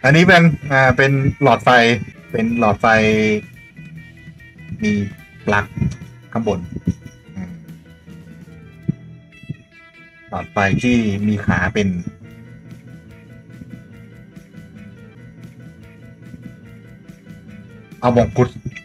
อันนี้เป็นหลอดไฟเป็นหลอดไฟมีปลั๊กข้างบนอืมหลอดไฟที่มีขาเป็นเอามงกุฎ